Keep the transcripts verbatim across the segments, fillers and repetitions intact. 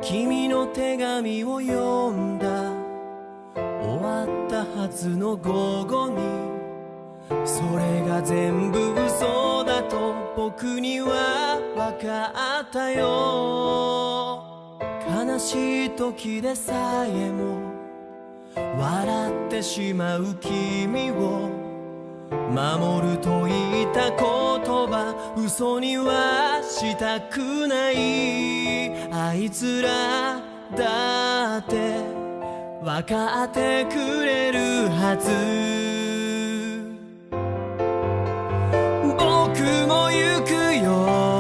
君の手紙を読んだ終わったはずの午後にそれが全部嘘だと僕には分かったよ。悲しい時でさえも笑ってしまう君を守ると言った言葉嘘にはしたくない。あいつらだって分かってくれるはず。僕も行くよ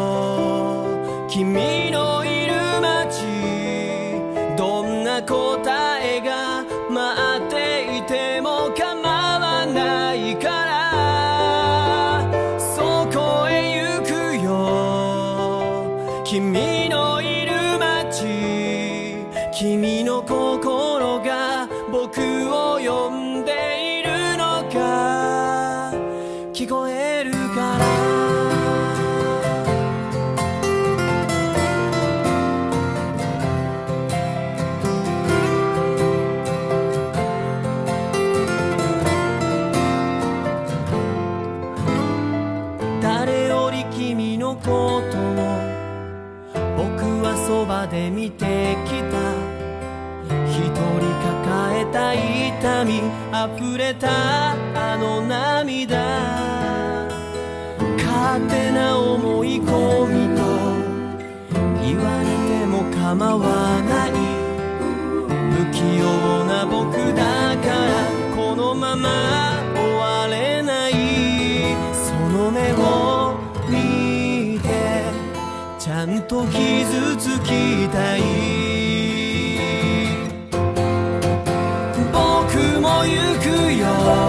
君のいる街、どんな答えが待っていても構わないからそこへ行くよ君のいる街、君の心が僕を呼んでいるのか聞こえるから。誰より君のことを僕はそばで見てきた。一人抱えた痛み溢れたあの涙、勝手な思い込みと言われても構わない。不器用な僕だからこのまま終われない。その目を見てちゃんと傷つきたい。僕も行くよ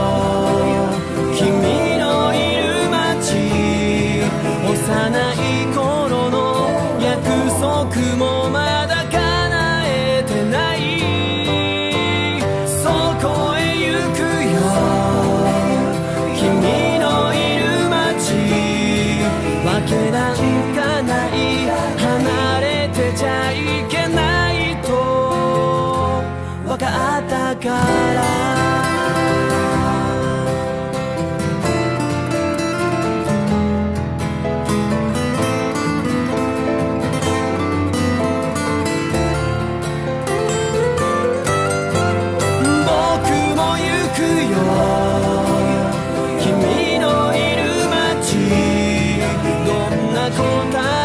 君のいる街、幼い頃の約束もまだ叶えてない。そこへ行くよ君のいる街、わけなんかない、離れてちゃいけないとわかったから。君のいる街、どんな答え